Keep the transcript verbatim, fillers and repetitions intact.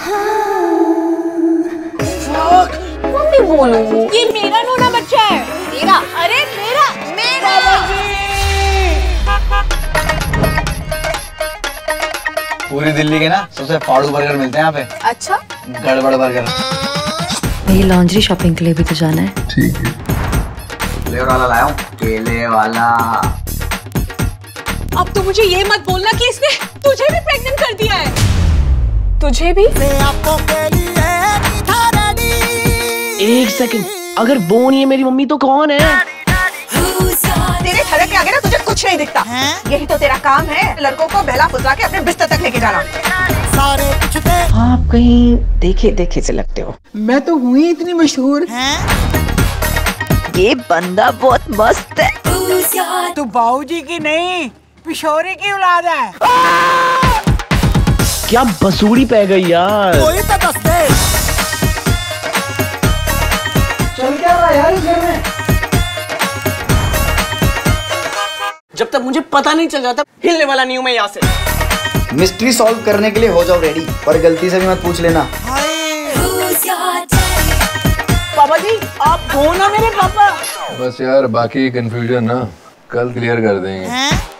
Mummy बोलो, ये मेरा नोना बच्चा है। मेरा? अरे मेरा मेरा पूरी दिल्ली के ना सबसे फाड़ू बर्गर मिलते हैं यहाँ पे। अच्छा, गड़बड़ बर्गर। ये लॉन्ड्री शॉपिंग के लिए भी तो जाना है। ठीक है, फ्लेवर वाला लाया हूँ, केले वाला। अब तो मुझे ये मत बोलना कि इसने तुझे भी प्रेग्नेंट कर दिया है। तुझे भी? एक सेकंड, अगर वो नहीं है मेरी मम्मी तो कौन है? तेरे सड़क के आगे ना तुझे कुछ नहीं दिखता। यही तो तेरा काम है, लड़कों को बहला फुसला के अपने बिस्तर तक लेके जाना। आप कहीं देखे देखे से लगते हो। मैं तो हुई इतनी मशहूर। ये बंदा बहुत मस्त है। तू बाबूजी की नहीं, पिशोरी की औलाद है। क्या बसूड़ी पै गई यार। कोई तो दस दे। चल क्या रहा यार इस घर में? जब तक मुझे पता नहीं चल जाता हिलने वाला नहीं हूं मैं यहाँ से। मिस्ट्री सॉल्व करने के लिए हो जाओ रेडी, पर गलती से भी मत पूछ लेना। पापा जी आप हो ना मेरे पापा। बस यार बाकी कंफ्यूजन ना कल क्लियर कर देंगे।